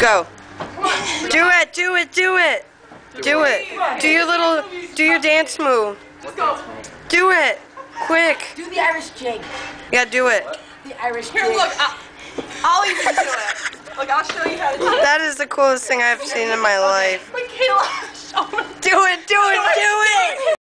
Go. Do it, do it, do it. Do it. Do your dance move. Do it. Quick. Do the Irish jig. Yeah, do it. The Irish jig. Here, look. I'll even do it. Look, I'll show you how to do it. That is the coolest thing I've seen in my life. Michaela, show me. Do it, do it, do it.